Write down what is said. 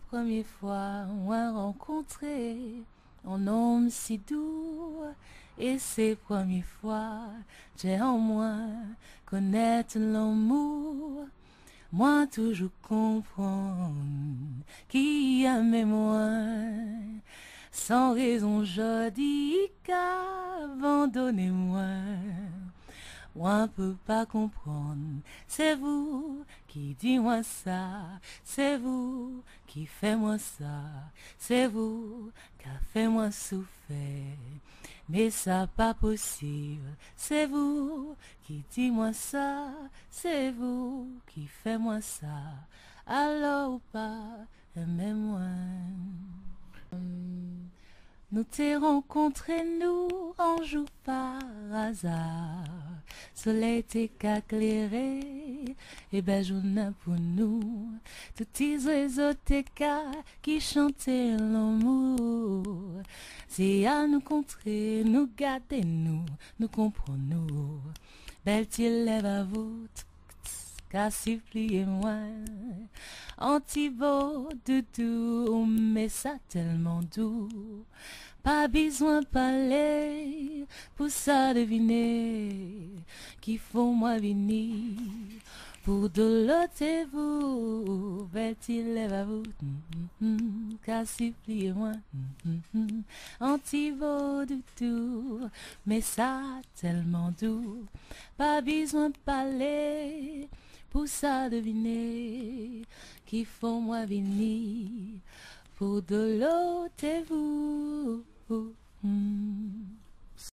première fois, moi rencontré un homme si doux. Et c'est première fois, j'ai en moi connaître l'amour. Moi toujours comprendre qui a mémoire. Sans raison, je dis qu'abandonnez-moi. Moi, peut pas comprendre. C'est vous qui dis-moi ça. C'est vous qui fait-moi ça. C'est vous qui a fait moi souffrir. Mais ça pas possible. C'est vous qui dis-moi ça. C'est vous qui fait-moi ça. Alors pas, aimez-moi. Nous t'ai rencontré, nous, un jour par hasard. Soleil t'est qu'éclairé, et ben journée pour nous. Tous tes oiseaux t'es qui chantaient l'amour. C'est à nous contrer, nous garder, nous comprenons. Belle t'y lève à vous, qu'à suppliez-moi. Antibo de tout, mais ça tellement doux. Pas besoin de parler pour ça deviner qu'il faut moi venir pour de l'autre et vous. Belle-t-il lève à vous, qu'à suppliez-moi. Antivo de tout, mais ça tellement doux. Pas besoin de parler pour ça deviner qu'il faut moi venir pour de l'autre et vous.